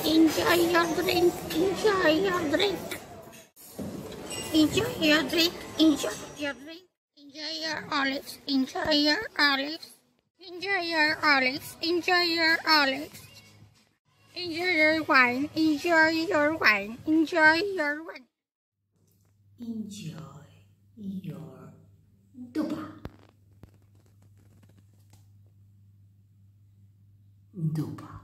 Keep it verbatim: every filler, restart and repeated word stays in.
Enjoy your drink, enjoy your drink. Enjoy your drink, enjoy your drink. Enjoy your olives, enjoy your olives. Enjoy your olives, enjoy your olives. Enjoy your wine, enjoy your wine, enjoy your wine. Enjoy your dupa. Dupa.